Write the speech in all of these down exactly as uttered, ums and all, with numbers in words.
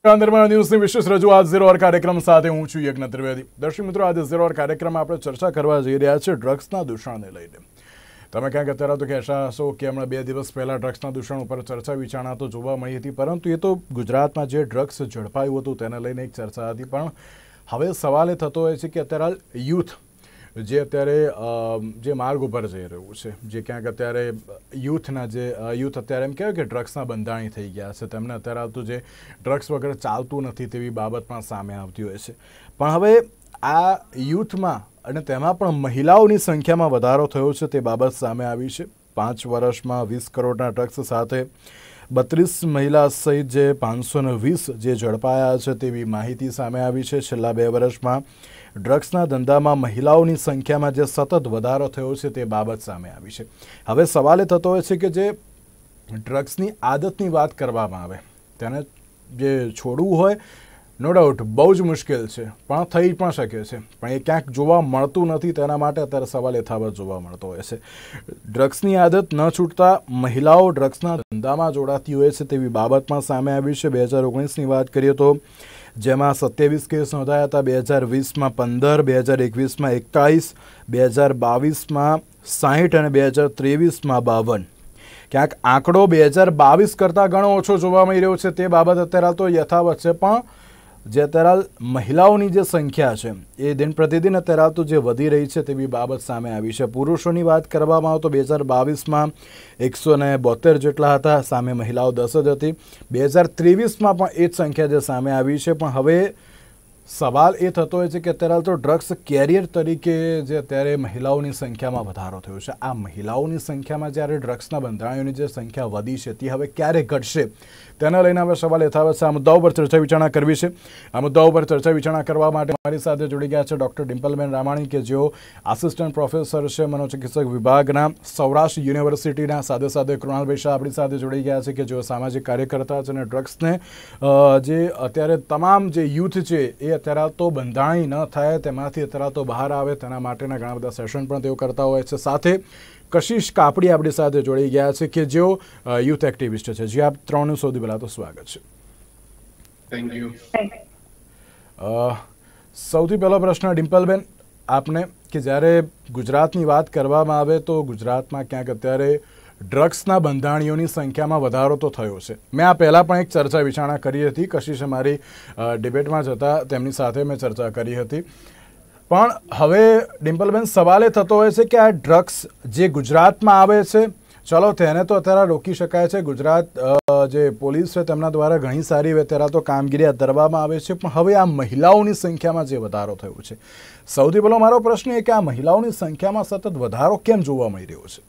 ન્યૂઝની વિશેષ રજૂઆત ઝીરો અવર કાર્યક્રમ સાથે હું છું યજ્ઞ ત્રિવેદી। દર્શક મિત્રો, આજે ઝીરો અવર કાર્યક્રમમાં આપણે ચર્ચા કરવા જઈ રહ્યા છીએ ડ્રગ્સના દૂષણને લઈને। તમે ક્યાંક અત્યારે તો કહેશા હશો કે હમણાં બે દિવસ પહેલા ડ્રગ્સના દૂષણ ઉપર ચર્ચા વિચારણા તો જોવા મળી હતી, પરંતુ એ તો ગુજરાતમાં જે ડ્રગ્સ ઝડપાયું હતું તેને લઈને એક ચર્ચા હતી। પણ હવે સવાલ એ થતો હોય છે કે અત્યારે યુથ જે અત્યારે જે માર્ગ ઉપર જઈ રહ્યું છે, જે ક્યાંક અત્યારે યુથના જે યુથ અત્યારે એમ કહેવાય કે ડ્રગ્સના બંધાણી થઈ ગયા છે, તેમને અત્યારે આવતું જે ડ્રગ્સ વગર ચાલતું નથી તેવી બાબત પણ સામે આવતી હોય છે। પણ હવે આ યુથમાં અને તેમાં પણ મહિલાઓની સંખ્યામાં વધારો થયો છે તે બાબત સામે આવી છે। પાંચ વર્ષમાં વીસ કરોડના ડ્રગ્સ સાથે બત્રીસ મહિલા સહિત જે પાંચસો ને વીસ જે ઝડપાયા છે તેવી માહિતી સામે આવી છે। છેલ્લા બે વર્ષમાં ડ્રગ્સના ધંધામાં મહિલાઓની સંખ્યામાં જે સતત વધારો થયો છે તે બાબત સામે આવી છે। હવે સવાલ એ થતો હોય છે કે જે ડ્રગ્સની આદતની વાત કરવામાં આવે તેને જે છોડવું હોય નો ડાઉટ બહુ જ મુશ્કેલ છે, પણ થઈ પણ શકે છે, પણ એ ક્યાંક જોવા મળતું નથી। તેના માટે અત્યારે સવાલ યથાવત જોવા મળતો હોય છે। ડ્રગ્સની આદત ન છૂટતા મહિલાઓ ડ્રગ્સના ધંધામાં જોડાતી હોય છે તેવી બાબત પણ સામે આવી છે। બે હજાર ઓગણીસની વાત કરીએ તો જેમાં સત્યાવીસ કેસ નોંધાયા હતા, બે હજાર વીસમાં પંદર, બે હજાર એકવીસમાં એકતાલીસ, બે હજાર બાવીસમાં સાહીઠ અને બે હજાર ત્રેવીસમાં બાવન। ક્યાંક આંકડો બે હજાર બાવીસ કરતાં ઘણો ઓછો જોવા મળી રહ્યો છે, તે બાબત અત્યારે તો યથાવત છે। પણ જે અત્યારે મહિલાઓની જે સંખ્યા છે એ દિન પ્રતિદિન અત્યારે તો જે વધી રહી છે તેવી બાબત સામે આવી છે। પુરુષોની વાત કરવામાં આવે તો બે હજાર બાવીસમાં એકસો ને બોતેર જેટલા હતા, સામે મહિલાઓ દસ જ હતી। બે હજાર ત્રેવીસમાં પણ એ જ સંખ્યા જે સામે આવી છે। પણ હવે સવાલ એ થતો હોય છે કે અત્યારે તો ડ્રગ્સ કેરિયર તરીકે જે અત્યારે મહિલાઓની સંખ્યામાં વધારો થયો છે, આ મહિલાઓની સંખ્યામાં જ્યારે ડ્રગ્સના બંધારણીઓની જે સંખ્યા વધી છે તે હવે ક્યારે ઘટશે તેના લઈને હવે સવાલ યથાવત છે। આ મુદ્દાઓ પર ચર્ચા વિચારણા કરવી છે। આ મુદ્દાઓ પર ચર્ચા વિચારણા કરવા માટે મારી સાથે જોડી ગયા છે ડૉક્ટર ડિમ્પલબેન રામાણી, કે જેઓ આસિસ્ટન્ટ પ્રોફેસર છે મનોચિકિત્સક વિભાગના સૌરાષ્ટ્ર યુનિવર્સિટીના। સાથે સાથે કૃણાલભાઈ શાહ આપણી સાથે જોડી ગયા છે કે જેઓ સામાજિક કાર્યકર્તા છે અને ડ્રગ્સને જે અત્યારે તમામ જે યુથ છે એ અત્યારે તો બંધાણી ન થાય તેમાંથી અત્યારે તો બહાર આવે તેના માટેના ઘણા બધા સેશન પણ તેઓ કરતા હોય છે। સાથે કશિશ કાપડી આપણી સાથે જોડી ગયા છે કે જેઓ યુથ એક્ટિવિસ્ટ છે। જે આપ ત્રણનું સૌથી પહેલાં તો સ્વાગત છે। Thank you. સૌથી પહેલો પ્રશ્ન ડિમ્પલબેન આપને, કે જ્યારે ગુજરાતની વાત કરવામાં આવે તો ગુજરાતમાં ક્યાંક અત્યારે ડ્રગ્સના બંધાણીઓની સંખ્યામાં વધારો તો થયો છે। મેં આ પહેલાં પણ એક ચર્ચા વિચારણા કરી હતી, કશિશે મારી ડિબેટમાં જતા તેમની સાથે મેં ચર્ચા કરી હતી। પણ હવે ડિમ્પલબેન સવાલ એ થતો હોય છે કે આ ડ્રગ્સ જે ગુજરાતમાં આવે છે, ચલો તેને તો અત્યારે રોકી શકાય છે, ગુજરાત જે પોલીસ છે તેમના દ્વારા ઘણી સારી અત્યારે તો કામગીરી હાથ ધરવામાં આવે છે। પણ હવે આ મહિલાઓની સંખ્યામાં જે વધારો થયો છે, સૌથી પહેલો મારો પ્રશ્ન એ કે આ મહિલાઓની સંખ્યામાં સતત વધારો કેમ જોવા મળી રહ્યો છે?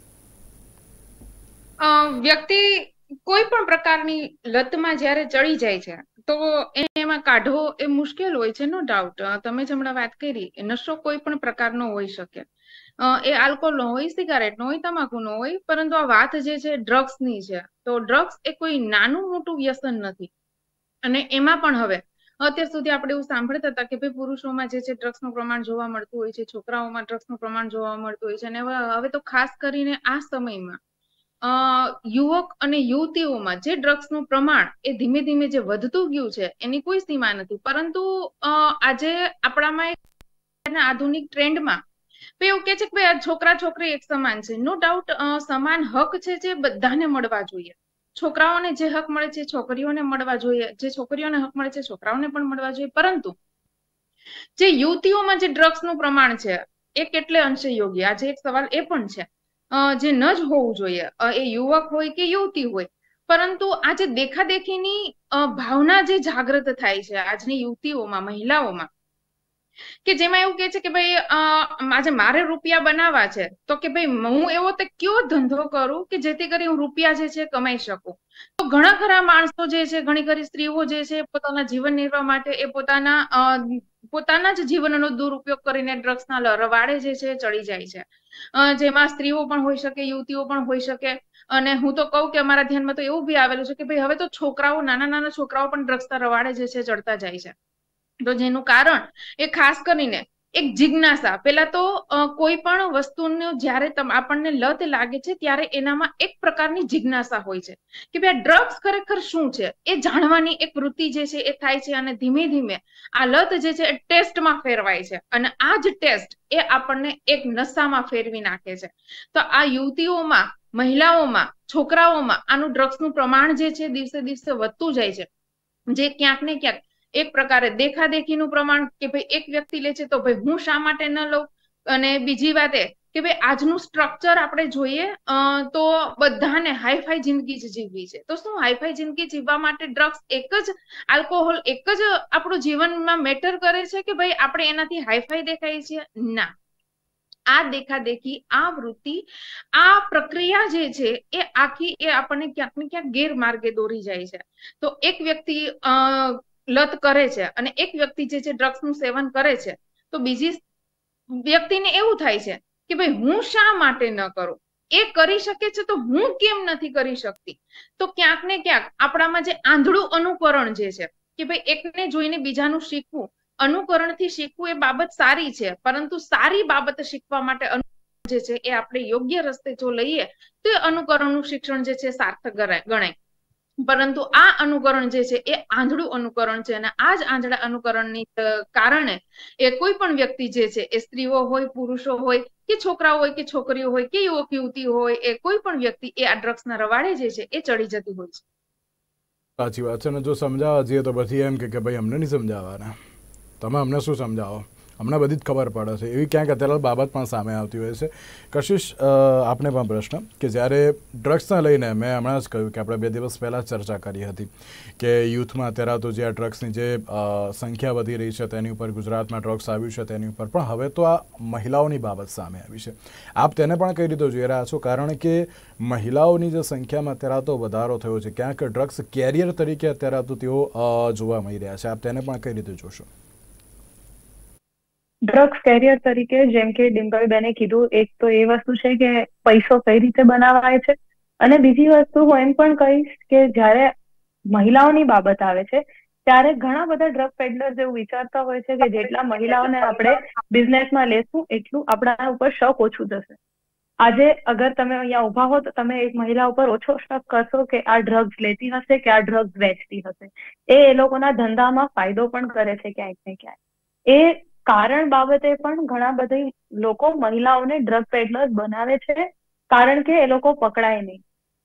વ્યક્તિ કોઈ પણ પ્રકારની લતમાં જ્યારે ચડી જાય છે તો એમાં કાઢવો એ મુશ્કેલ હોય છે, નો ડાઉટ। તમે જ હમણાં વાત કરી, નશો કોઈ પણ પ્રકારનો હોઈ શકે, એ આલ્કોહોલનો હોય, સિગારેટનો હોય, તમાકુનો હોય, પરંતુ આ વાત જે છે ડ્રગ્સની છે। તો ડ્રગ્સ એ કોઈ નાનું મોટું વ્યસન નથી। અને એમાં પણ હવે અત્યાર સુધી આપણે એવું સાંભળતા હતા કે ભાઈ પુરુષોમાં જે છે ડ્રગ્સનું પ્રમાણ જોવા મળતું હોય છે, છોકરાઓમાં ડ્રગ્સનું પ્રમાણ જોવા મળતું હોય છે, અને હવે તો ખાસ કરીને આ સમયમાં યુવક અને યુવતીઓમાં જે ડ્રગ્સનું પ્રમાણ એ ધીમે ધીમે જે વધતું ગયું છે એની કોઈ સીમા નથી। પરંતુ આજે આપણામાં આધુનિક ટ્રેન્ડમાં એવું કે છે કે ભાઈ છોકરા છોકરી એક સમાન છે। નો ડાઉટ સમાન હક છે જે બધાને મળવા જોઈએ। છોકરાઓને જે હક મળે છે છોકરીઓને મળવા જોઈએ, જે છોકરીઓને હક મળે છે છોકરાઓને પણ મળવા જોઈએ। પરંતુ જે યુવતીઓમાં જે ડ્રગ્સનું પ્રમાણ છે એ કેટલે અંશે યોગ્ય, આજે એક સવાલ એ પણ છે, જે ન જ હોવું જોઈએ, એ યુવક હોય કે યુવતી હોય, પરંતુ આ જે દેખાદેખીની ભાવના જે જાગૃત થાય છે આજની યુવતીઓમાં, મહિલાઓમાં, કે જેમાં એવું કે છે કે ભાઈ આજે મારે રૂપિયા બનાવવા છે તો કે ભાઈ હું એવો તો કયો ધંધો કરું કે જેથી કરી હું રૂપિયા જે છે કમાઈ શકું। તો ઘણા ખરા માણસો જે છે, ઘણી ખરી સ્ત્રીઓ જે છે પોતાના જીવન નિર્વાહ માટે એ પોતાના પોતાના જ જીવનનો દુરુપયોગ કરીને ડ્રગ્સના રવાડે જે છે ચડી જાય છે, જેમાં સ્ત્રીઓ પણ હોઈ શકે, યુવતીઓ પણ હોઈ શકે। અને હું તો કહું કે અમારા ધ્યાનમાં તો એવું બી આવેલું છે કે ભાઈ હવે તો છોકરાઓ, નાના નાના છોકરાઓ પણ ડ્રગ્સના રવાડે જે છે ચડતા જાય છે। તો જેનું કારણ એ ખાસ કરીને એક જિજ્ઞાસા, પેલા તો કોઈ પણ વસ્તુનો જ્યારે આપણને લત લાગે છે ત્યારે એનામાં એક પ્રકારની જિજ્ઞાસા હોય છે કે ભાઈ આ ડ્રગ્સ ખરેખર શું છે, એ જાણવાની એક વૃત્તિ જે છે એ થાય છે. અને ધીમે ધીમે આ લત જે છે એ ટેસ્ટમાં ફેરવાય છે અને આ જ ટેસ્ટ એ આપણને એક નશામાં ફેરવી નાખે છે. તો આ યુવતીઓમાં, મહિલાઓમાં, છોકરાઓમાં આનું ડ્રગ્સનું પ્રમાણ જે છે દિવસે દિવસે વધતું જાય છે, જે ક્યાંક ને ક્યાંક એક પ્રકારે દેખાદેખીનું પ્રમાણ કે ભાઈ એક વ્યક્તિ લે છે તો ભાઈ હું શા માટે ન લઉં. અને બીજી વાત એ કે ભાઈ આજનું સ્ટ્રક્ચર આપણે જોઈએ તો બધાને હાઈફાઈ જિંદગી જ જીવવી છે. તો શું હાઈફાઈ જિંદગી જીવવા માટે ડ્રગ્સ એક જ આલ્કોહોલ એક જ આપણું જીવનમાં મેટર કરે છે કે ભાઈ આપણે એનાથી હાઈફાઈ દેખાય છે? ના, આ દેખાદેખી, આ વૃત્તિ, આ પ્રક્રિયા જે છે એ આખી એ આપણને ક્યાંક ને ક્યાંક ગેરમાર્ગે દોરી જાય છે. તો એક વ્યક્તિ લત કરે છે અને એક વ્યક્તિ જે છે ડ્રગ્સનું સેવન કરે છે તો બીજી વ્યક્તિને એવું થાય છે કે ભાઈ હું શા માટે ન કરું, એ કરી શકે છે તો હું કેમ નથી કરી શકતી. તો ક્યાંક ને ક્યાંક આપણામાં જે આંધળું અનુકરણ જે છે કે ભાઈ એકને જોઈને બીજાનું શીખવું, અનુકરણથી શીખવું એ બાબત સારી છે, પરંતુ સારી બાબત શીખવા માટે જે છે એ આપણે યોગ્ય રસ્તે જો લઈએ તો એ અનુકરણનું શિક્ષણ જે છે સાર્થક ગણાય. પરંતુ આ અનુકરણ જે છે એ આંધળું અનુકરણ છે અને આ જ આંધળા અનુકરણની કારણે એ કોઈ પણ વ્યક્તિ જે છે એ સ્ત્રીઓ હોય, પુરુષો હોય કે છોકરાઓ હોય કે છોકરીઓ હોય કે યુવક યુવતી હોય, એ કોઈ પણ વ્યક્તિ એ આ ડ્રગ્સના રવાડે જે છે એ ચડી જતી હોય છે. સાચી વાત છે. અને જો સમજાવવા જઈએ તો પછી એમ કે ભાઈ અમને નહીં સમજાવવાના, તમે અમને શું સમજાવો, અમને બધી જ ખબર પડે છે. એવી ક્યાંક અત્યારે બાબત પણ સામે આવતી હોય છે. કશિશ, આપને પણ પ્રશ્ન કે જ્યારે ડ્રગ્સને લઈને મેં હમણાં જ કહ્યું કે આપણે બે દિવસ પહેલાં ચર્ચા કરી હતી કે યુથમાં અત્યારે તો જે આ ડ્રગ્સની જે સંખ્યા વધી રહી છે તેની ઉપર ગુજરાતમાં ડ્રગ્સ આવ્યું છે તેની ઉપર, પણ હવે તો આ મહિલાઓની બાબત સામે આવી છે. આપ તેને પણ કઈ રીતે જોઈ રહ્યા છો? કારણ કે મહિલાઓની જે સંખ્યામાં અત્યારે તો વધારો થયો છે, ક્યાંક ડ્રગ્સ કેરિયર તરીકે અત્યારે તો તેઓ જોવા મળી રહ્યા છે. આપ તેને પણ કઈ રીતે જોશો? ડ્રગ્સ કેરિયર તરીકે જેમ કે ડિમ્પલબેને કીધું, એક તો એ વસ્તુ છે કે પૈસો કઈ રીતે બનાવાય છે, અને બીજી વસ્તુ હું એમ પણ કહીશ કે જ્યારે મહિલાઓની બાબત આવે છે ત્યારે ઘણા બધા ડ્રગ પેડલર્સ એવું વિચારતા હોય છે કે જેટલા મહિલાઓને આપણે બિઝનેસમાં લેશું એટલું આપણા ઉપર શક ઓછું થશે. આજે અગર તમે અહીંયા ઉભા હો તો તમે એક મહિલા ઉપર ઓછો શક કરશો કે આ ડ્રગ્સ લેતી હશે કે આ ડ્રગ્સ વેચતી હશે. એ એ લોકોના ધંધામાં ફાયદો પણ કરે છે ક્યાંક ને ક્યાંક. એ કારણ બાબતે પણ ઘણા બધા લોકો મહિલાઓને ડ્રગ પેડલર્સ બનાવે છે કારણ કે એ લોકો પકડાય નહીં.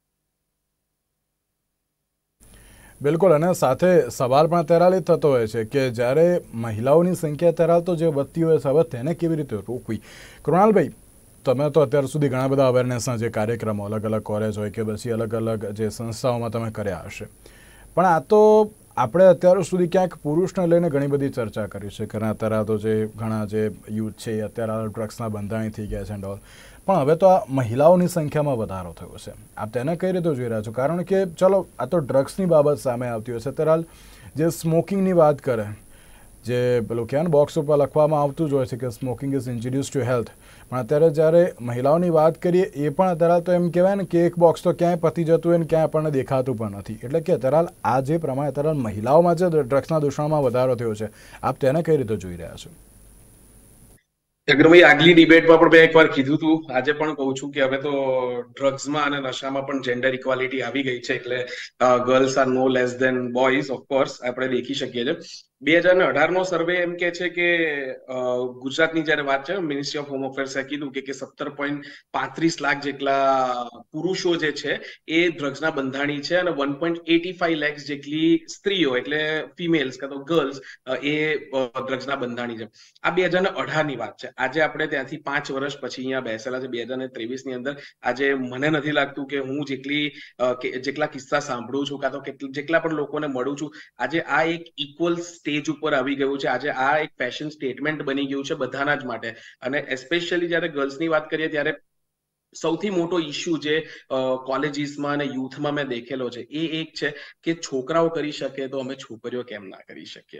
બિલકુલ. અને સાથે સવાલ પણ ત્યારે થતો હોય છે કે જ્યારે મહિલાઓની સંખ્યા ત્યારે તો જે વધતી હોય છે, હવે તેને કેવી રીતે રોકવી? કૃણાલભાઈ, તમે તો અત્યાર સુધી ઘણા બધા અવેરનેસના જે કાર્યક્રમો અલગ અલગ કોલેજ હોય કે પછી અલગ અલગ જે સંસ્થાઓમાં તમે કર્યા હશે, પણ આ તો આપણે અત્યાર સુધી ક્યાંક પુરુષને લઈને ઘણી બધી ચર્ચા કરી છે કે અત્યારે તો જે ઘણા જે યુથ છે એ અત્યારે ડ્રગ્સના બંધાણી થઈ ગયા છે એન્ડ ઓલ, પણ હવે તો આ મહિલાઓની સંખ્યામાં વધારો થયો છે. આપ તેને કઈ રીતે જોઈ રહ્યા છો? કારણ કે ચલો આ તો ડ્રગ્સની બાબત સામે આવતી હોય છે, અત્યારે જે સ્મોકિંગની વાત કરે, જે પેલું ક્યાં બોક્સ ઉપર લખવામાં આવતું જ હોય છે કે smoking is injurious to health, પણ અત્યારે જ્યારે મહિલાઓની વાત કરીએ એ પણ અત્યારે તો એમ કહેવાય ને કે એક બોક્સ તો ક્યાંય પતી જતું હોય ને ક્યાંય આપણને દેખાતું પણ નથી. એટલે કે અત્યારે આ જે પ્રમાણે અત્યારે મહિલાઓમાં જે ડ્રગ્સના દૂષણમાં વધારો થયો છે, આપ તેને કઈ રીતે જોઈ રહ્યા છો? ભાઈ, આગલી ડિબેટમાં પણ મેં એકવાર કીધું હતું, આજે પણ કહું છું કે હવે તો ડ્રગ્સમાં અને નશામાં પણ જેન્ડર ઇક્વાલિટી આવી ગઈ છે. એટલે girls are no less than boys. Of course આપણે દેખી શકીએ છીએ. બે હજાર ને અઢાર નો સર્વે એમ કે છે કે ગુજરાતની જયારે વાત છે, મિનિસ્ટ્રી ઓફ હોમ અફેર્સે કીધું કે સત્તર પોઈન્ટ પાંત્રીસ લાખ જેટલા પુરુષો જે છે એ ડ્રગ્સના બંધાણી છે અને વન પોઈન્ટ એટી ફાઈવ લેખ જેટલી સ્ત્રીઓ એટલે ફિમેલ્સ કાં તો ગર્લ્સ એ ડ્રગ્સના બંધાણી છે. આ બે હજાર ને અઢાર ની વાત છે. આજે આપણે ત્યાંથી પાંચ વર્ષ પછી અહીંયા બેસેલા છે બે હજાર ને ત્રેવીસ ની અંદર. આજે મને નથી લાગતું કે હું જેટલી જેટલા કિસ્સા સાંભળું છું કાં તો જેટલા પણ લોકોને મળું છું, આજે આ એક ઇક્વલ સ્ટેજ ઉપર આવી ગયું છે. આજે આ એક ફેશન સ્ટેટમેન્ટ બની ગયું છે બધાના જ માટે. અને એસ્પેશિયલી જયારે ગર્લ્સની વાત કરીએ ત્યારે સૌથી મોટો ઇશ્યુ જે કોલેજીસમાં અને યુથમાં મેં દેખેલો છે એ એક છે કે છોકરાઓ કરી શકે તો અમે છોકરીઓ કેમ ના કરી શકીએ.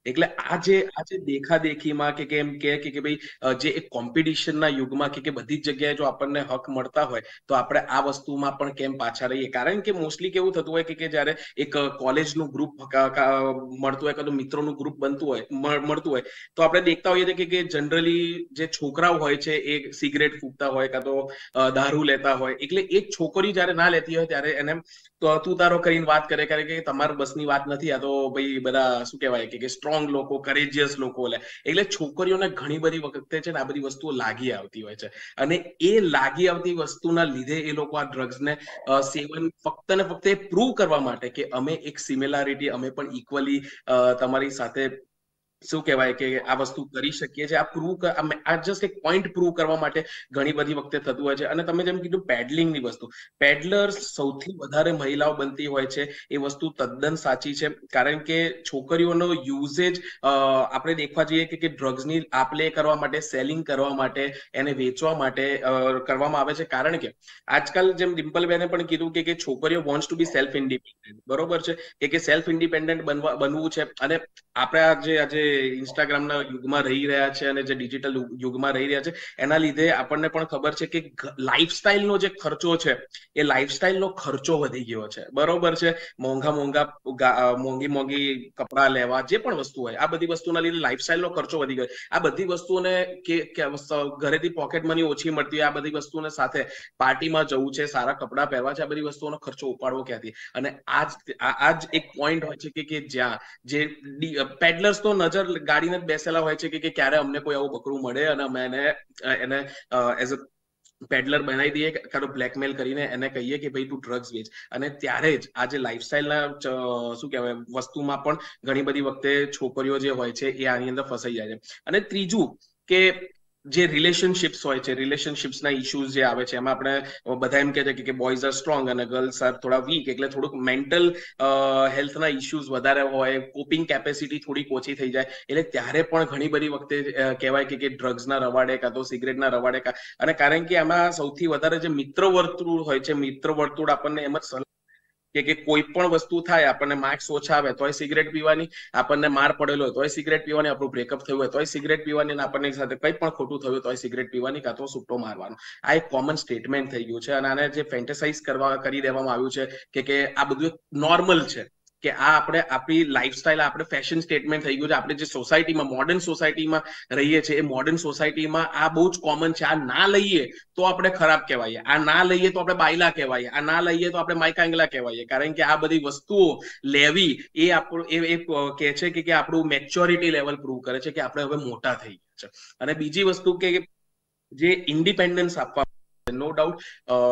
એટલે આ જે આ જે દેખાદેખીમાં કે કેમ કે કે ભાઈ જે એક કોમ્પિટિશનના યુગમાં કે બધી જ જગ્યાએ જો આપણને હક મળતા હોય તો આપણે આ વસ્તુમાં પણ કેમ પાછા રહીએ? કારણ કે મોસ્ટલી કેવું થતું હોય કે જ્યારે એક કોલેજનું ગ્રુપ મળતું હોય, કાં તો મિત્રોનું ગ્રુપ બનતું હોય મળતું હોય તો આપણે દેખતા હોઈએ છીએ કે જનરલી જે છોકરાઓ હોય છે એ સિગરેટ ફૂંકતા હોય, કાં તો દારૂ લેતા હોય. એટલે એક છોકરી જ્યારે ના લેતી હોય ત્યારે એને તું તારો કરીને વાત કરે કરે કે તમારા બસની વાત નથી, આ તો ભાઈ બધા શું કહેવાય કે સ્ટ્રોંગ લોકો, કરેજિયસ લોકો લે. એટલે છોકરીઓને ઘણી બધી વખતે છે ને આ બધી વસ્તુઓ લાગી આવતી હોય છે, અને એ લાગી આવતી વસ્તુના લીધે એ લોકો આ ડ્રગ્સને સેવન ફક્ત ને ફક્ત એ પ્રૂવ કરવા માટે કે અમે એક સિમિલારિટી, અમે પણ ઇક્વલી તમારી સાથે શું કહેવાય કે આ વસ્તુ કરી શકીએ છીએ, આ પ્રૂવ આ જસ્ટ એક પોઈન્ટ પ્રૂવ કરવા માટે ઘણી બધી વખતે થતું હોય છે. અને તમે જેમ કીધું પેડલિંગની વસ્તુ, પેડલર્સ સૌથી વધારે મહિલાઓ બનતી હોય છે, એ વસ્તુ તદ્દન સાચી છે. કારણ કે છોકરીઓનો યુઝેજ આપણે દેખવા જઈએ કે ડ્રગ્સની આપ-લે કરવા માટે, સેલિંગ કરવા માટે, એને વેચવા માટે કરવામાં આવે છે. કારણ કે આજકાલ જેમ ડિમ્પલબેને પણ કીધું કે છોકરીઓ wants to be self independent, બરોબર છે કે સેલ્ફ ઇન્ડિપેન્ડન્ટ બનવા બનવું છે. અને આપણે આજે આજે ઇન્સ્ટાગ્રામના યુગમાં રહી રહ્યા છે અને જે ડિજિટલ યુગમાં રહી રહ્યા છે એના લીધે આપણને પણ ખબર છે કે લાઈફસ્ટાઈલનો જે ખર્ચો છે એ લાઈફસ્ટાઈલનો ખર્ચો વધી ગયો છે, બરોબર છે. મોંઘા મોંઘા મોંઘી મોંઘી કપડા લેવા, જે પણ વસ્તુ હોય, આ બધી વસ્તુના લીધે લાઈફસ્ટાઈલનો ખર્ચો વધી ગયો. આ બધી વસ્તુઓને કે ઘરેથી પોકેટ મની ઓછી મળતી હોય, આ બધી વસ્તુને સાથે પાર્ટીમાં જવું છે, સારા કપડા પહેરવા છે, આ બધી વસ્તુઓનો ખર્ચો ઉપાડવો ક્યાંથી? અને આજ આ જ એક પોઈન્ટ હોય છે કે જ્યાં જે પેડલર્સ તો નજર ગાડીને જ બેસેલા હોય છે કે ક્યારે અમને કોઈ આવું બકરું મળે અને અમે એને એને એઝ અ પેડલર બનાવી દઈએ, કાં તો બ્લેકમેલ કરીને એને કહીએ કે ભાઈ તું ડ્રગ્સ વેચ. અને ત્યારે જ આ જે લાઈફસ્ટાઈલના શું કહેવાય વસ્તુમાં પણ ઘણી બધી વખતે છોકરીઓ જે હોય છે એ આની અંદર ફસાઈ જાય છે. અને ત્રીજું કે જે રિલેશનશિપ્સ હોય છે, રિલેશનશિપ્સના ઇશ્યુઝ જે આવે છે, એમાં આપણે બધા એમ કહે છે કે બોયઝ આર સ્ટ્રોંગ અને ગર્લ્સ આર થોડા વીક. એટલે થોડુંક મેન્ટલ હેલ્થના ઇશ્યુઝ વધારે હોય, કોપિંગ કેપેસિટી થોડીક ઓછી થઈ જાય. એટલે ત્યારે પણ ઘણી બધી વખતે કહેવાય કે ડ્રગ્સના રવાડે, કાં તો સિગરેટના રવાડે. અને કારણ કે આમાં સૌથી વધારે જે મિત્ર વર્તુળ હોય છે, મિત્ર વર્તુળ આપણને એમ જ સલાહ કે કોઈ પણ વસ્તુ થાય, આપણને માર્ક્સ ઓછા આવે તોય સિગરેટ પીવાની, આપણને માર પડેલો હોય તોય સિગરેટ પીવાની, આપણું બ્રેકઅપ થયું હોય તોય સિગરેટ પીવાની, અને આપણને સાથે કંઈ પણ ખોટું થયું તોય સિગરેટ પીવાની, કાં તો સુટ્ટો મારવાનો. આ એક કોમન સ્ટેટમેન્ટ થઈ ગયું છે. અને આને જે ફેન્ટેસાઇઝ કરવા કરી દેવામાં આવ્યું છે કે આ બધું એક નોર્મલ છે, કે આ આપણે આપણી લાઈફસ્ટાઈલ, આપણે ફેશન સ્ટેટમેન્ટ થઈ ગયું છે. આપણે જે સોસાયટીમાં, મોડર્ન સોસાયટીમાં રહીએ છીએ, એ મોડર્ન સોસાયટીમાં આ બહુ જ કોમન છે. આ ના લઈએ તો આપણે ખરાબ કહેવાઈએ, આ ના લઈએ તો આપણે બાયલા કહેવાઈએ, આ ના લઈએ તો આપણે માયકાંગલા કહેવાઈએ. કારણ કે આ બધી વસ્તુઓ લેવી એ આપણું એ કહે છે કે આપણું મેચ્યોરિટી લેવલ પ્રૂવ કરે છે કે આપણે હવે મોટા થઈ ગયા છે. અને બીજી વસ્તુ કે જે ઇન્ડિપેન્ડન્સ આપવા, નો ડાઉટ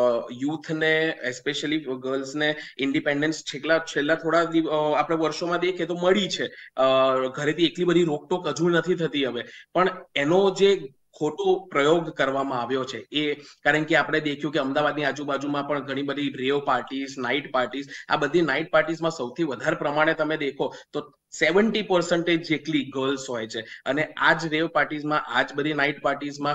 યુથને, એસ્પેશિયલી ગર્લ્સને ઇન્ડિપેન્ડન્સ છેલ્લા છેલ્લા થોડા આપણે વર્ષોમાં દેખીએ તો મળી છે. ઘરેથી એટલી બધી રોકટોક હજુ નથી થતી હવે, પણ એનો જે ખોટો પ્રયોગ કરવામાં આવ્યો છે એ, કારણ કે આપણે દેખ્યું કે અમદાવાદની આજુબાજુમાં પણ ઘણી બધી રેવ પાર્ટીઝ, નાઇટ પાર્ટીઝ, આ બધી નાઇટ પાર્ટીઝમાં સૌથી વધારે પ્રમાણે તમે દેખો તો સેવન્ટી પર્સન્ટેજ જેટલી ગર્લ્સ હોય છે. અને આ જ રેવ પાર્ટીઝમાં, આ જ બધી નાઇટ પાર્ટીઝમાં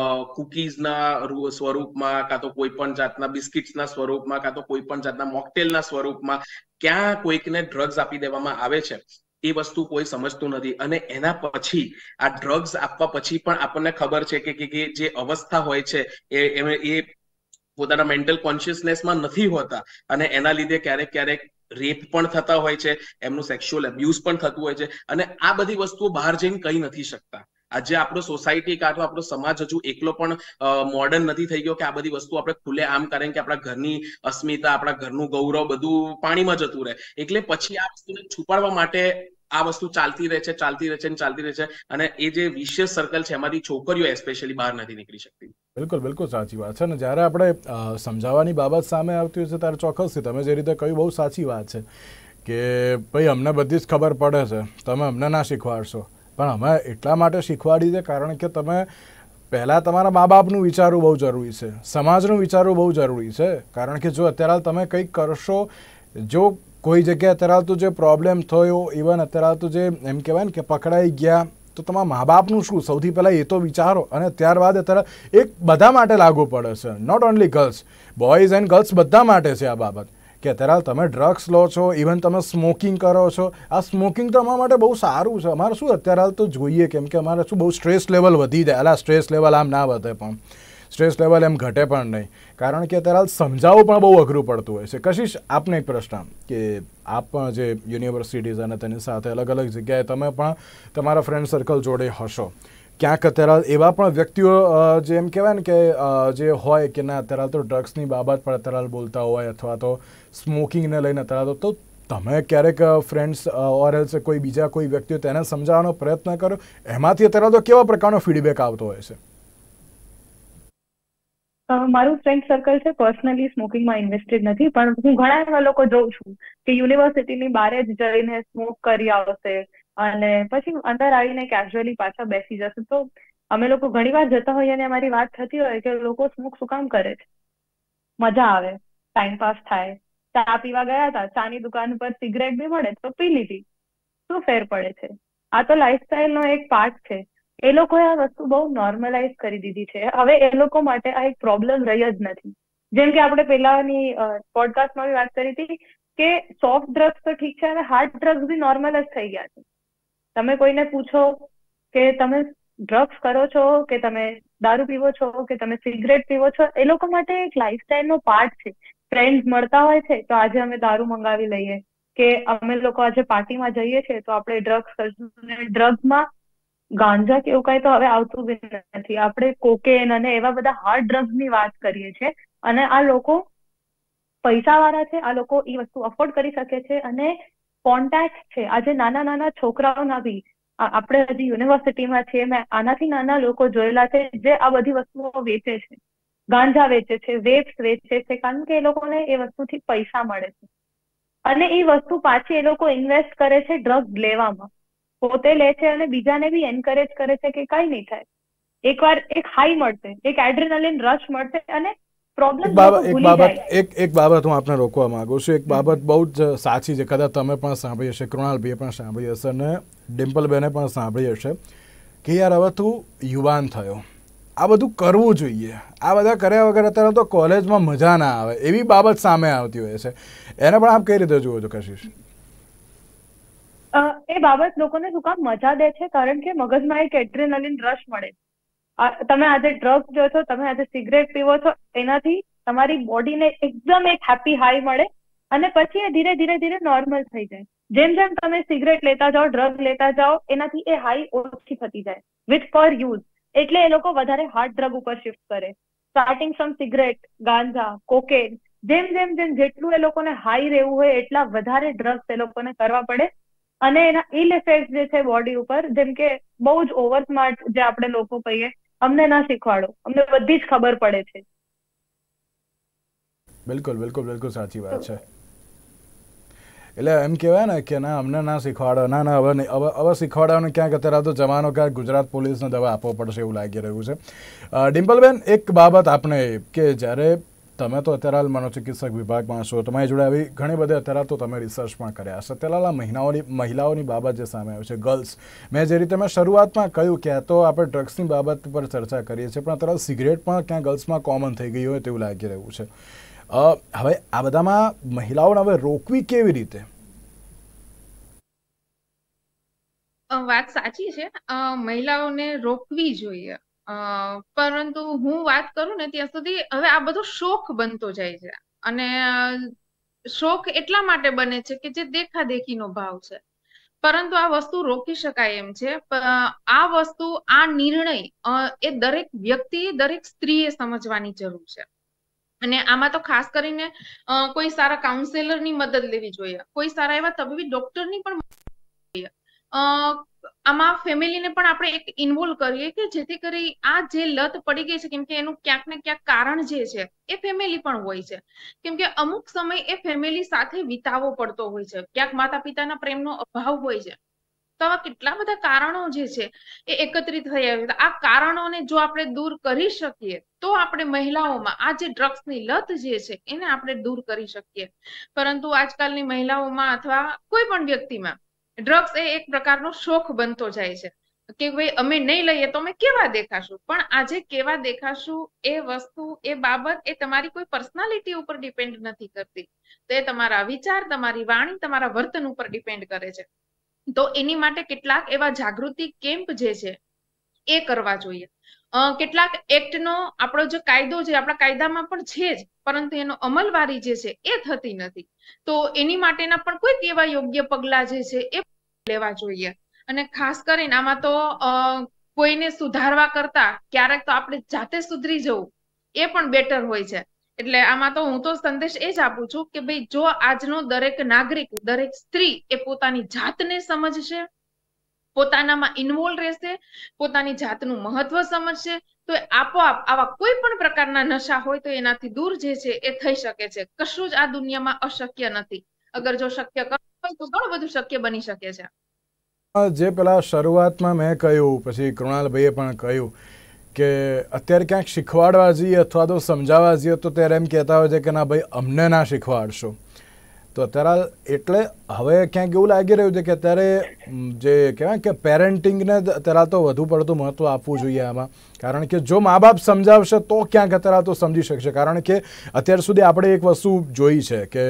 કુકીઝના સ્વરૂપમાં, કાં તો કોઈ પણ જાતના બિસ્કિટ્સના સ્વરૂપમાં, કાં તો કોઈ પણ જાતના મોકટેલના સ્વરૂપમાં ક્યાં કોઈકને ડ્રગ્સ આપી દેવામાં આવે છે, એ વસ્તુ કોઈ સમજતું નથી. અને એના પછી આ ડ્રગ્સ આપવા પછી પણ આપણને ખબર છે કે જે અવસ્થા હોય છે એ એ પોતાના મેન્ટલ કોન્શિયસનેસમાં નથી હોતા, અને એના લીધે ક્યારેક ક્યારેક રેપ પણ થતા હોય છે, એમનું સેક્સ્યુઅલ એબ્યુઝ પણ થતું હોય છે. અને આ બધી વસ્તુઓ બહાર જઈને કહી નથી શકતા. આજે આપણો સોસાયટી, કાં તો આપણો સમાજ હજુ એકલો પણ મોડર્ન નથી થઈ ગયો કે આ બધી વસ્તુ આપણે ખુલ્લે આમ, કારણ કે આપણા ઘરની અસ્મિતા, આપણા ઘરનું ગૌરવ બધું પાણીમાં જતું રહે. એટલે પછી આ વસ્તુને છુપાડવા માટે આ વસ્તુ ચાલતી રહે છે, ચાલતી રહે છે, ચાલતી રહે છે. અને એ જે વિશિયસ સર્કલ છે એમાંથી છોકરીઓ એસ્પેશિયલી બહાર નથી નીકળી શકતી. બિલકુલ બિલકુલ સાચી વાત છે. ને જ્યારે આપણે સમજાવવાની બાબત સામે આવતી હોય છે ત્યારે ચોક્કસથી તમે જે રીતે કહ્યું બહુ સાચી વાત છે કે ભાઈ અમને બધી જ ખબર પડે છે, તમે અમને ના શીખવાડશો, પણ અમે એટલા માટે શીખવાડી છે કારણ કે તમે પહેલાં તમારા મા બાપનું વિચારવું બહુ જરૂરી છે, સમાજનું વિચારવું બહુ જરૂરી છે. કારણ કે જો અત્યારે તમે કંઈક કરશો, જો કોઈ જગ્યાએ અત્યારે તો જે પ્રોબ્લેમ થયો, ઇવન અત્યારે તો જે એમ કહેવાય ને કે પકડાઈ ગયા, તો તમારા મા બાપનું શું, સૌથી પહેલાં એ તો વિચારો. અને ત્યારબાદ અત્યારે એક બધા માટે લાગુ પડે છે, not only girls, boys and girls બધા માટે છે આ બાબત, કે અત્યારે તમે ડ્રગ્સ લો છો, ઇવન તમે સ્મોકિંગ કરો છો. આ સ્મોકિંગ તો અમારા માટે બહુ સારું છે. અમારે શું અત્યારે હાલ તો જોઈએ, કેમ કે અમારે શું બહુ સ્ટ્રેસ લેવલ વધી જાય. અલા સ્ટ્રેસ લેવલ આમ ના વધે, પણ સ્ટ્રેસ લેવલ એમ ઘટે પણ નહીં, કારણ કે અત્યારે હાલ સમજાવવું પણ બહુ અઘરું પડતું હોય છે. કશિશ, આપને એક પ્રશ્ન કે આપ પણ જે યુનિવર્સિટીઝ અને તેની સાથે અલગ અલગ જગ્યાએ તમે પણ તમારા ફ્રેન્ડ સર્કલ જોડે હશો, ક્યાંક અત્યારે એવા પણ વ્યક્તિઓ જેમ કહેવાય ને કે જે હોય કે ના અત્યારે તો ડ્રગ્સની બાબત પર અત્યારે બોલતા હોય અથવા તો સ્મોકિંગને લઈને અત્યારે તો તમે ક્યારેક ફ્રેન્ડ્સ ઓર એલ્સ કોઈ બીજા કોઈ વ્યક્તિઓ તેને સમજાવવાનો પ્રયત્ન કરો, એમાંથી અત્યારે તો કેવા પ્રકારનો ફીડબેક આવતો હોય છે? મારું ફ્રેન્ડ સર્કલ છે પર્સનલી સ્મોકિંગમાં ઇન્વેસ્ટેડ નથી, પણ હું ઘણા એવા લોકો જોઉં છું કે યુનિવર્સિટીની બહાર જ જઈને સ્મોક કરી આવશે અને પછી અંદર આવીને કેઝ્યુઅલી પાછા બેસી જશે. તો અમે લોકો ઘણી વાર જતા હોઈએ અને અમારી વાત થતી હોય કે લોકો સ્મોક શું કામ કરે છે, મજા આવે, ટાઈમ પાસ થાય, ચા પીવા ગયા હતા, ચાની દુકાન પર સિગરેટ બી મળે તો પી લીધી, શું ફેર પડે છે? આ તો લાઈફસ્ટાઈલનો એક પાર્ટ છે. એ લોકોએ આ વસ્તુ બહુ નોર્મલાઇઝ કરી દીધી છે. હવે એ લોકો માટે આ એક પ્રોબ્લેમ રહી જ નથી. જેમ કે આપણે પેલાની પોડકાસ્ટમાં બી વાત કરી હતી કે સોફ્ટ ડ્રગ્સ તો ઠીક છે, હવે હાર્ડ ડ્રગ્સ બી નોર્મલ જ થઈ ગયા છે. તમે કોઈને પૂછો કે તમે ડ્રગ્સ કરો છો કે તમે દારૂ પીવો છો કે તમે સિગરેટ પીવો છો, એ લોકો માટે એક લાઈફસ્ટાઈલનો પાર્ટ છે. ફ્રેન્ડ્સ મળતા હોય છે તો આજે અમે દારૂ મંગાવી લઈએ, કે અમે લોકો આજે પાર્ટીમાં જઈએ છીએ તો આપણે ડ્રગ્સ કરશું. ડ્રગ્સમાં ગાંજા કે એવું કઈ તો હવે આવતું બી નથી. આપણે કોકેન અને એવા બધા હાર્ડ ડ્રગ્સ ની વાત કરીએ છીએ અને આ લોકો પૈસા વાળા છે, આ લોકો એ વસ્તુ અફોર્ડ કરી શકે છે અને કોન્ટેક્ટ છે. આજે નાના નાના છોકરાઓના બી, આપણે હજી યુનિવર્સિટીમાં છીએ, મેં આનાથી નાના લોકો જોયેલા છે જે આ બધી વસ્તુઓ વેચે છે, ગાંજા વેચે છે, વેપ્સ વેચે છે, કારણ કે એ લોકોને એ વસ્તુથી પૈસા મળે છે અને એ વસ્તુ પાછી એ લોકો ઇન્વેસ્ટ કરે છે ડ્રગ્સ લેવામાં. પોતે લે છે અને બીજાને બી એન્કરેજ કરે છે કે કઈ નહીં થાય, એકવાર એક હાઈ મળશે, એક એડ્રેનાલિન રશ મળશે અને પ્રોબ્લેમ એક બાબત એક એક બાબત હું આપને રોકવા માંગુ છું. એક બાબત બહુ જ સાચી છે, કદાચ તમે પણ સાંભળી હશે, કૃણાલભાઈએ પણ સાંભળી હશે અને ડિમ્પલબેને પણ સાંભળી હશે કે યાર હવે તું યુવાન થયો, આ બધું કરવું જોઈએ, આ બધા કર્યા વગર અત્યારે તો કોલેજમાં મજા ના આવે, એવી બાબત સામે આવતી હોય છે. એને પણ આપ કઈ રીતે જુઓ છો કશિશ? એ બાબત લોકોને શું કામ મજા દે છે? કારણ કે મગજમાં એક એડ્રેનાલિન રશ મળે. તમે આજે ડ્રગ્સ જો છો, તમે આજે સિગરેટ પીવો છો, એનાથી તમારી બોડીને એકદમ એક હેપી હાઈ મળે અને પછી એ ધીરે ધીરે ધીરે નોર્મલ થઈ જાય. જેમ જેમ તમે સિગરેટ લેતા જાઓ, ડ્રગ લેતા જાઓ, એનાથી એ હાઈ ઓછી થતી જાય વિથ પર યુઝ. એટલે એ લોકો વધારે હાર્ડ ડ્રગ ઉપર શિફ્ટ કરે. Starting from cigarette, ganja, cocaine, જેમ જેમ જેમ જેટલું એ લોકોને હાઈ રહેવું હોય એટલા વધારે ડ્રગ્સ એ લોકોને કરવા પડે અને એના ઇલ ઇફેક્ટ જે છે બોડી ઉપર, જેમ કે બહુ જ ઓવર સ્માર્ટ જે આપણે લોકો કહીએ, અમને ના શીખવાડો, અમને બધી જ ખબર પડે છે. બિલકુલ બિલકુલ બિલકુલ સાચી વાત છે. એટલે એમ કહેવાય ને કે ના અમને ના શીખવાડો, ના ના હવે હવે હવે શીખવાડવાનું ક્યાંક અત્યારે તો જવાનો ક્યાંક ગુજરાત પોલીસને દવા આપવો પડશે એવું લાગી રહ્યું છે. ડિમ્પલબેન, એક બાબત આપણે કે જ્યારે તમે તો અત્યારે હાલ મનોચિકિત્સક વિભાગમાં છો, તમારી જોડે આવી ઘણી બધી અત્યારે તો તમે રિસર્ચ પણ કર્યા હશે. અત્યારે આ મહિનાઓની મહિલાઓની બાબત જે સામે આવી છે, ગર્લ્સ, મેં જે રીતે મેં શરૂઆતમાં કહ્યું કે આ તો આપણે ડ્રગ્સની બાબત પર ચર્ચા કરીએ છીએ, પણ અત્યારે સિગરેટ પણ ક્યાં ગર્લ્સમાં કોમન થઈ ગઈ હોય તેવું લાગી રહ્યું છે. હવે આ બધામાં મહિલાઓને હવે રોકવી કેવી રીતે? વાત સાચી છે, મહિલાઓને રોકવી જોઈએ, પરંતુ હું વાત કરું ને ત્યાં સુધી હવે આ બધો શોખ બનતો જાય છે અને શોખ એટલા માટે બને છે કે જે દેખાદેખીનો ભાવ છે, પરંતુ આ વસ્તુ રોકી શકાય એમ છે. આ વસ્તુ, આ નિર્ણય એ દરેક વ્યક્તિએ, દરેક સ્ત્રીએ સમજવાની જરૂર છે અને આમાં તો ખાસ કરીને કોઈ સારા કાઉન્સેલરની મદદ લેવી જોઈએ, કોઈ સારા એવા તબીબી ડોક્ટરની પણ મદદ. આમાં ફેમિલીને પણ આપણે એક ઇન્વોલ્વ કરીએ કે જેથી કરી આ જે લત પડી ગઈ છે, કેમ કે એનું ક્યાંક ને ક્યાંક કારણ જે છે એ ફેમિલી પણ હોય છે, કેમ કે અમુક સમય એ ફેમિલી સાથે વિતાવવો પડતો હોય છે, ક્યાંક માતા પિતાના પ્રેમનો અભાવ હોય છે. તો આવા કેટલા બધા કારણો જે છે એ એકત્રિત થઈ આવે છે. આ કારણોને જો આપણે દૂર કરી શકીએ તો આપણે મહિલાઓમાં આ જે ડ્રગ્સની લત જે છે એને આપણે દૂર કરી શકીએ. પરંતુ આજકાલની મહિલાઓમાં અથવા કોઈ પણ વ્યક્તિમાં ડ્રગ્સ એ એક પ્રકારનો શોખ બનતો જાય છે. કે ભાઈ અમે નહીં લઈએ તો અમે કેવા દેખાશું, પણ આજે કેવા દેખાશું એ વસ્તુ એ બાબત એ તમારી કોઈ પર્સનાલિટી ઉપર ડિપેન્ડ નથી કરતી, તો એ તમારા વિચાર, તમારી વાણી, તમારા વર્તન ઉપર ડિપેન્ડ કરે છે. તો એની માટે કેટલાક એવા જાગૃતિ કેમ્પ જે છે એ કરવા જોઈએ. કેટલાક એક્ટનો આપણો જે કાયદો છે આપણા કાયદામાં પણ છે જ, પરંતુ એનો અમલવારી જે છે એ થતી નથી. તો એની માટેના પણ કોઈક એવા યોગ્ય પગલા જે છે એ લેવા જોઈએ. અને ખાસ કરીને આમાં તો કોઈને સુધારવા કરતા ક્યારેક તો આપણે જાતે સુધરી જવું એ પણ બેટર હોય છે. એટલે આમાં તો હું તો સંદેશ એ જ આપું છું કે ભાઈ જો આજનો દરેક નાગરિક, દરેક સ્ત્રી એ પોતાની જાતને સમજશે, પોતાનામાં ઇન્વોલ્વ રહેશે, પોતાની જાતનું મહત્વ સમજશે, તો આપોઆપ આવા કોઈ પણ પ્રકારના નશા હોય તો એનાથી દૂર જે છે એ થઈ શકે છે. કશું જ આ દુનિયામાં અશક્ય નથી. અગર જો શક્ય કરવું હોય તો ઘણું બધું શક્ય બની શકે છે. જે પેલા શરૂઆતમાં મેં કહ્યું, પછી કૃણાલભાઈએ પણ કહ્યું કે અત્યારે ક્યાંક શીખવાડવા જઈએ અથવા તો સમજાવવા જઈએ તો ત્યારે એમ કહેતા હોય છે કે ના ભાઈ અમને ના શીખવાડશો. તો અત્યારે એટલે હવે ક્યાંક એવું લાગી રહ્યું છે કે અત્યારે જે કહેવાય કે પેરેન્ટિંગને અત્યારે તો વધુ પડતું મહત્ત્વ આપવું જોઈએ આમાં. કારણ કે જો મા બાપ સમજાવશે તો ક્યાંક અત્યારે તો સમજી શકશે. કારણ કે અત્યાર સુધી આપણે એક વસ્તુ જોઈ છે કે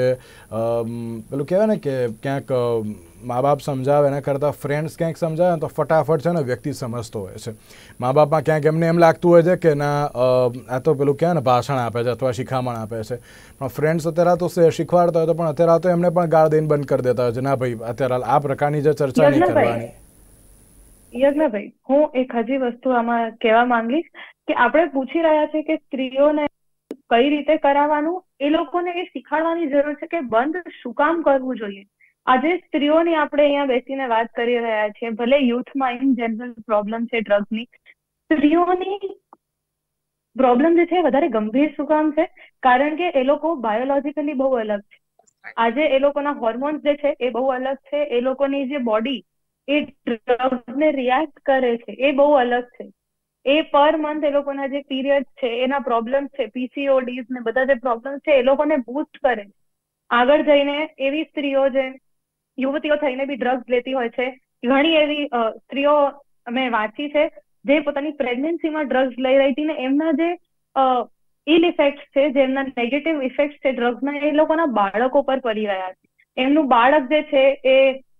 પેલું કહેવાય ને કે ક્યાંક મા બાપ સમજાવે એના કરતાં ફ્રેન્ડ્સ ક્યાંક સમજાવે ને તો ફટાફટ છે ને વ્યક્તિ સમજતો હોય છે. મા બાપમાં ક્યાંક એમને એમ લાગતું હોય છે કે ના આ તો પેલું કહેવાય ને ભાષણ આપે છે અથવા શિખામણ આપે છે, પણ ફ્રેન્ડ્સ અત્યારે તો શીખવાડતા હોય તો પણ અત્યારે તો એમને પણ ગાળ દઈને બંધ કરી દેતા હોય છે. ના ભાઈ અત્યારે આ પ્રકારની જે ચર્ચા નહીં કરવાની. યજ્ઞભાઈ, હું એક હજી વસ્તુ આમાં કહેવા માંગીશ કે આપણે પૂછી રહ્યા છે કે સ્ત્રીઓને કઈ રીતે કરાવવાનું, એ લોકોને એ શીખવાડવાની જરૂર છે કે બંધ શું કામ કરવું જોઈએ. આજે સ્ત્રીઓની આપણે અહીંયા બેસીને વાત કરી રહ્યા છીએ, ભલે યુથમાં ઇન જનરલ પ્રોબ્લેમ છે ડ્રગ્સની, સ્ત્રીઓની પ્રોબ્લેમ જે છે વધારે ગંભીર શું કામ છે? કારણ કે એ લોકો બાયોલોજીકલી બહુ અલગ છે. આજે એ લોકોના હોર્મોન્સ જે છે એ બહુ અલગ છે, એ લોકોની જે બોડી એ ડ્રગ્સને રિએક્ટ કરે છે એ બહુ અલગ છે. એ પર મંથ એ લોકોના જે પીરિયડ છે એના પ્રોબ્લેમ છે, પીસીઓડીઝ ને બધા જે પ્રોબ્લેમ છે એ લોકોને બૂસ્ટ કરે. આગળ જઈને એવી સ્ત્રીઓ જે યુવતીઓ થઈને બી ડ્રગ્સ લેતી હોય છે, ઘણી એવી સ્ત્રીઓ અમે વાંચી છે જે પોતાની પ્રેગ્નન્સીમાં ડ્રગ્સ લઈ રહી હતી ને એમના જે ઇલ ઇફેક્ટ છે, જેમના નેગેટિવ ઇફેક્ટ છે ડ્રગ્સના, એ લોકોના બાળકો પર પડી રહ્યા છે. એમનું બાળક જે છે એ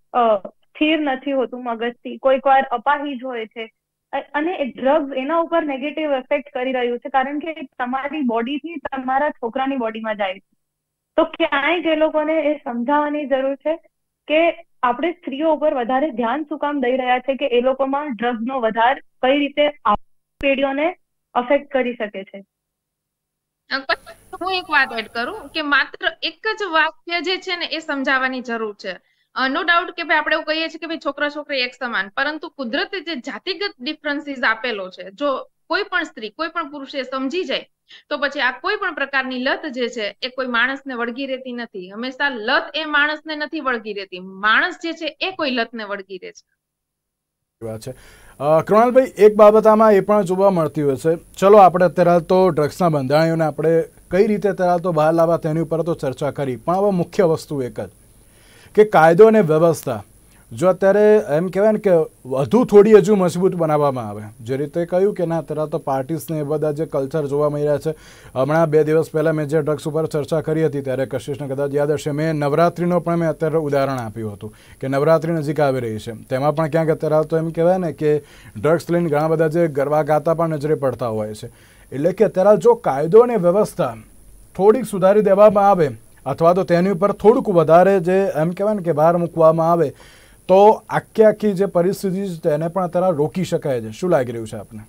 સ્થિર નથી હોતું મગજથી, કોઈક વાર અપાહિજ હોય છે, અને એ ડ્રગ્સ એના ઉપર નેગેટિવ ઇફેક્ટ કરી રહ્યું છે કારણ કે તમારી બોડીથી તમારા છોકરાની બોડીમાં જાય છે. તો ક્યાંય એ લોકોને એ સમજાવવાની જરૂર છે કે આપણે સ્ત્રીઓ ઉપર વધારે ધ્યાન શું કામ દઈ રહ્યા છે, કે એ લોકોમાં ડ્રગ્સનો વધારે કઈ રીતે પેઢીઓને અફેક્ટ કરી શકે છે. હું એક વાત એડ કરું કે માત્ર એક જ વાક્ય જે છે ને એ સમજાવવાની જરૂર છે. નો ડાઉટ કે ભાઈ આપણે એવું કહીએ છીએ કે ભાઈ છોકરા છોકરી એક સમાન, પરંતુ કુદરતે જે જાતિગત ડિફરન્સીસ આપેલો છે, જો કોઈ પણ સ્ત્રી કોઈ પણ પુરુષે સમજી જાય તો પછી આ કોઈ પણ પ્રકારની લત જે છે એ કોઈ માણસને વળગી રહેતી નથી. હંમેશા લત એ માણસને નથી વળગી રહેતી, માણસ જે છે એ કોઈ લતને વળગી રહે છે. વાત છે કૃણાલભાઈ, એક બાબત આમાં એ પણ જોવા મળતી હોય છે. ચલો આપણે અત્યારે તો ડ્રગ્સના બંધારણીઓને આપણે કઈ રીતે અત્યારે તો બહાર લાવવા તેની ઉપર તો ચર્ચા કરી, પણ હવે મુખ્ય વસ્તુ એક જ કે કાયદો અને વ્યવસ્થા જો અત્યારે એમ કહેવાય ને કે વધુ થોડી હજુ મજબૂત બનાવવામાં આવે, જે રીતે કહ્યું કે ના અત્યારે તો પાર્ટીસને એ બધા જે કલ્ચર જોવા મળી રહ્યા છે. હમણાં બે દિવસ પહેલાં મેં જે ડ્રગ્સ ઉપર ચર્ચા કરી હતી ત્યારે કશિશને કદાચ યાદ હશે, મેં નવરાત્રિનો પણ મેં અત્યારે ઉદાહરણ આપ્યું હતું કે નવરાત્રિ નજીક આવી રહી છે, તેમાં પણ ક્યાંક અત્યારે તો એમ કહેવાય ને કે ડ્રગ્સ લઈને ઘણા બધા જે ગરબા ગાતા પણ નજરે પડતા હોય છે. એટલે કે અત્યારે જો કાયદો અને વ્યવસ્થા થોડીક સુધારી દેવામાં આવે અથવા તો તેની ઉપર થોડુંક વધારે જે એમ કહેવાય ને કે ભાર મૂકવામાં આવે તો આખી આખી જે પરિસ્થિતિ છે તેને પણ અત્યારે રોકી શકાય છે. શું લાગી રહ્યું છે આપને?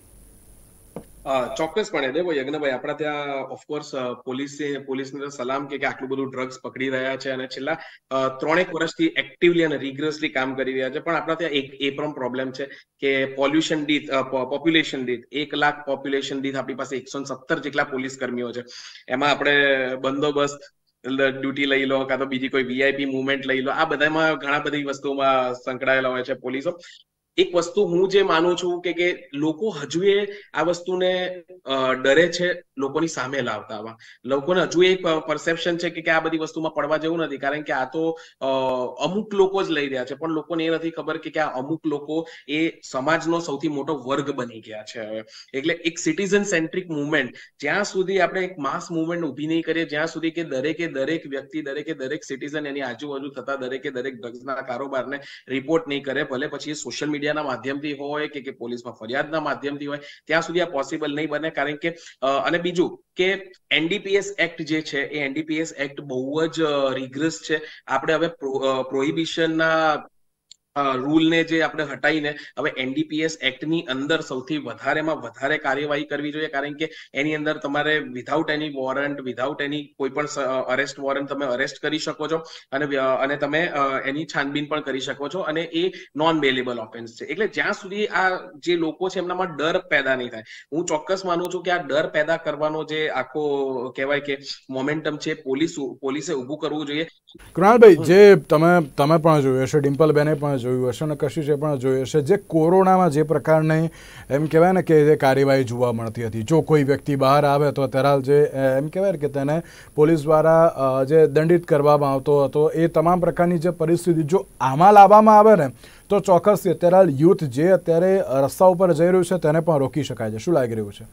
ચોક્કસપણે દેવો યજ્ઞભાઈ, આપણા ત્યાં ઓફકોર્સ પોલીસે પોલીસને સલામ કે આટલું બધું ડ્રગ્સ પકડી રહ્યા છે અને છેલ્લા ત્રણેક વર્ષથી એક્ટિવલી અને રિગ્રસલી કામ કરી રહ્યા છે. પણ આપણા ત્યાં એક એ પણ પ્રોબ્લેમ છે કે પોલ્યુશન દીઠ પોપ્યુલેશન દીઠ એક લાખ પોપ્યુલેશન દીઠ આપણી પાસે એકસો સત્તર જેટલા પોલીસ કર્મીઓ છે. એમાં આપણે બંદોબસ્ત ડ્યુટી લઈ લો કાં તો બીજી કોઈ વીઆઈપી મુવમેન્ટ લઈ લો, આ બધામાં ઘણા બધી વસ્તુમાં સંકળાયેલા હોય છે પોલીસો. એક વસ્તુ હું જે માનું છું કે કે લોકો હજુ એ આ વસ્તુને ડરે છે લોકોની સામે લાવતા આવા લોકોને હજુ એક પરસેપ્શન છે કે આ બધી વસ્તુમાં પડવા જેવું નથી, કારણ કે આ તો અમુક લોકો જ લઈ રહ્યા છે, પણ લોકોને એ નથી ખબર કે આ અમુક લોકો એ સમાજનો સૌથી મોટો વર્ગ બની ગયા છે હવે. એટલે એક સિટીઝન સેન્ટ્રિક મુવમેન્ટ જ્યાં સુધી આપણે એક માસ મુવમેન્ટ ઊભી નહીં કરીએ, જ્યાં સુધી કે દરેકે દરેક વ્યક્તિ દરેકે દરેક સિટીઝન એની આજુબાજુ થતા દરેકે દરેક ડ્રગ્સના કારોબારને રિપોર્ટ નહીં કરે, ભલે પછી સોશિયલ મીડિયા મીડિયાના માધ્યમથી હોય કે કે પોલીસમાં ફરિયાદના માધ્યમથી હોય, ત્યાં સુધી આ પોસિબલ નહીં બને. કારણ કે અને બીજું કે એનડીપીએસ એક્ટ જે છે એ એનડીપીએસ એક્ટ બહુ જ રિગ્રસ છે. આપણે હવે પ્રોહિબિશનના રૂલને જે આપણે હટાવીને હવે એનડીપીએસ એક્ટની અંદર સૌથી વધારેમાં વધારે કાર્યવાહી કરવી જોઈએ, કારણ કે એની અંદર તમારે without any warrant without any કોઈ પણ અરેસ્ટ વોરંટ તમે અરેસ્ટ કરી શકો છો અને અને તમે એની છાનબીન પણ કરી શકો છો, અને એ નોન બેલેબલ ઓફેન્સ છે. એટલે જ્યાં સુધી આ જે લોકો છે એમનામાં ડર પેદા નહીં થાય, હું ચોક્કસ માનું છું કે આ ડર પેદા કરવાનો જે આખો કહેવાય કે મોમેન્ટમ છે પોલીસ પોલીસે ઊભું કરવું જોઈએ. કૃણાલભાઈ, જે તમે તમે પણ જોયું હશે, ડિમ્પલબેને પણ જોયું હશે અને કશિશે પણ જોયું હશે, જે કોરોનામાં જે પ્રકારની એમ કહેવાય ને કે જે કાર્યવાહી જોવા મળતી હતી, જો કોઈ વ્યક્તિ બહાર આવે તો ત્યારે જે એમ કહેવાય કે તેને પોલીસ દ્વારા જે દંડિત કરવામાં આવતો હતો, એ તમામ પ્રકારની જે પરિસ્થિતિ જો આમાં લાવવામાં આવે ને તો ચોક્કસ અત્યારે યુથ જે અત્યારે રસ્તા ઉપર જઈ રહ્યું છે તેને પણ રોકી શકાય છે. શું લાગી રહ્યું છે?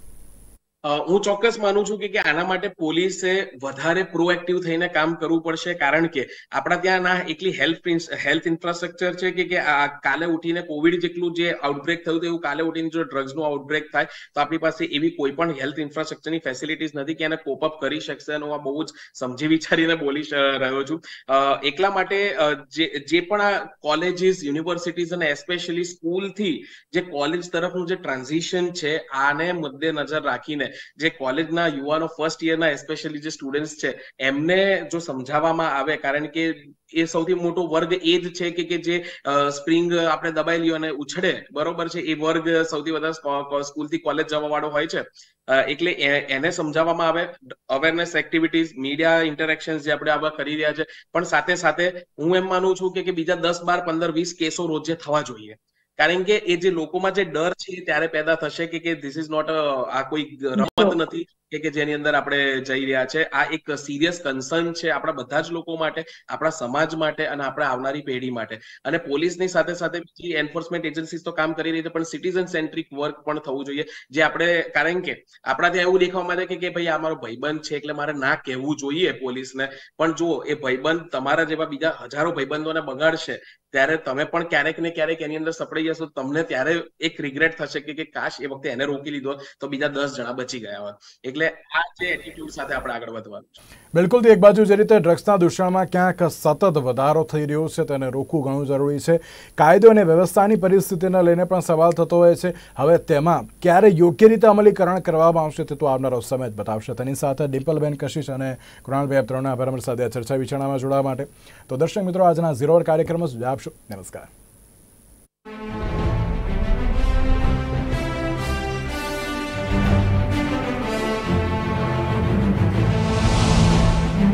હું ચોક્કસ માનું છું કે આના માટે પોલીસે વધારે પ્રોએક્ટિવ થઈને કામ કરવું પડશે, કારણ કે આપણા ત્યાં ના એકલી હેલ્થ હેલ્થ ઇન્ફ્રાસ્ટ્રક્ચર છે કે કાલે ઉઠીને કોવિડ જેટલું જે આઉટબ્રેક થયું હતું એવું કાલે ઉઠીને જો ડ્રગ્સનું આઉટબ્રેક થાય તો આપણી પાસે એવી કોઈ પણ હેલ્થ ઇન્ફ્રાસ્ટ્રક્ચરની ફેસિલિટીઝ નથી કે એને કોપ અપ કરી શકશે. અને હું બહુ જ સમજી વિચારીને બોલી રહ્યો છું. એટલા માટે જે જે પણ આ કોલેજીસ, યુનિવર્સિટીઝ અને એસ્પેશિયલી સ્કૂલથી જે કોલેજ તરફનું જે ટ્રાન્ઝિશન છે આને મુદ્દે નજર રાખીને જે કોલેજના યુવાનો ફર્સ્ટ યરના એસ્પેશિયલી જે સ્ટુડન્ટ્સ છે એમને જો સમજાવવામાં આવે, કારણ કે એ સૌથી મોટો વર્ગ એ જ છે કે કે જે સ્પ્રિંગ આપણે દબાઈ લ્યો અને ઉછળે, બરોબર છે, એ વર્ગ સૌથી વધારે સ્કૂલથી કોલેજ જવા વાળો હોય છે. એટલે એને સમજાવવામાં આવે, અવેરનેસ એક્ટિવિટીઝ, મીડિયા ઇન્ટરેક્શન જે આપણે આવા કરી રહ્યા છે, પણ સાથે સાથે હું એમ માનું છું કે બીજા દસ બાર પંદર વીસ કેસો રોજે થવા જોઈએ, કારણ કે એ જે લોકોમાં જે ડર છે ત્યારે પેદા થશે કે ધીસ ઇઝ નોટ આ કોઈ રમત નથી કે જેની અંદર આપણે જઈ રહ્યા છે. આ એક સિરિયસ કન્સર્ન છે આપણા બધા જ લોકો માટે, આપણા સમાજ માટે અને આપણા આવનારી પેઢી માટે. અને પોલીસની સાથે સાથે બીજી એન્ફોર્સમેન્ટ એજન્સીસ તો કામ કરી રહી છે, પણ સિટીઝન સેન્ટ્રિક વર્ક પણ થવું જોઈએ, જે આપણે, કારણ કે આપણા ત્યાં એવું દેખવામાં આવે કે ભાઈ આ મારો ભાઈબંધ છે એટલે મારે ના કહેવું જોઈએ પોલીસને, પણ જો એ ભાઈબંધ તમારા જેવા બીજા હજારો ભાઈબંધોને બગાડશે ત્યારે તમે પણ ક્યારેક ને ક્યારેક એની અંદર સપડાઈ જશો. તમને ત્યારે એક રિગ્રેટ થશે કે કાશ એ વખતે એને રોકી લીધો તો બીજા દસ જણા બચી ગયા હોત. એટલે આ જે એટીટ્યુડ સાથે આપણે આગળ વધવાનું છે. બિલકુલ. એક બાજુ જે રીતે ડ્રગ્સના દૂષણમાં ક્યાંક સતત વધારો થઈ રહ્યો છે તેને રોકવું ઘણું જરૂરી છે. કાયદો અને વ્યવસ્થાની પરિસ્થિતિને લઈને પણ સવાલ થતો હોય છે. હવે તેમાં ક્યારે યોગ્ય રીતે અમલીકરણ કરવામાં આવશે તે તો આવનારો સમય જ બતાવશે. તેની સાથે ડિમ્પલબેન, કશિશ અને કૃણાલભાઈ આપ ત્રણના આભાર અમારી સાથે ચર્ચા વિચારણામાં જોડાવા માટે. તો દર્શક મિત્રો, આજના ઝીરો અવર કાર્યક્રમ જ આપશો. નમસ્કાર.